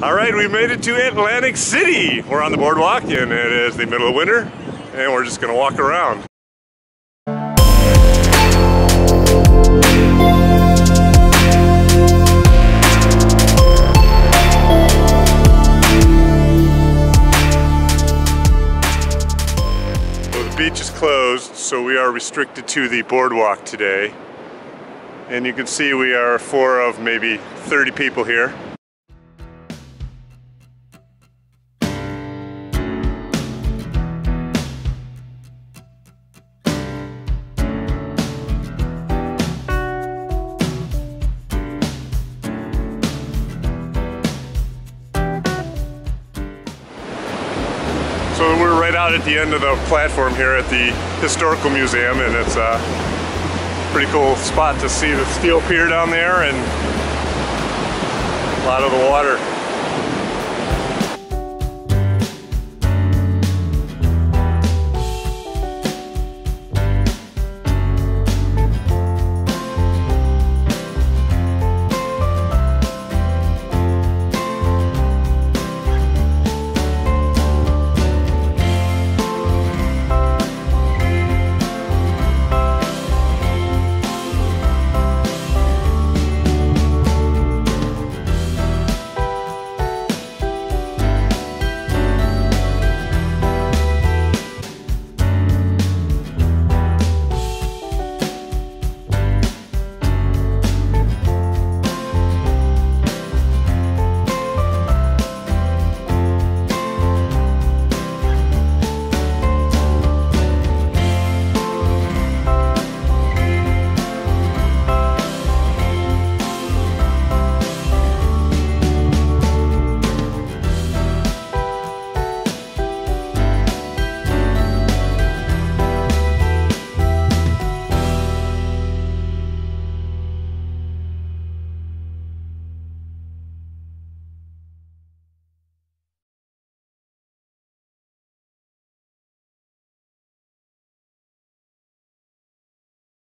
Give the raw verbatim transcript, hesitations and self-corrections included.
All right, we made it to Atlantic City. We're on the boardwalk and it is the middle of winter and we're just gonna walk around. So the beach is closed, so we are restricted to the boardwalk today. And you can see we are four of maybe thirty people here. So we're right out at the end of the platform here at the Historical Museum, and it's a pretty cool spot to see the steel pier down there and a lot of the water.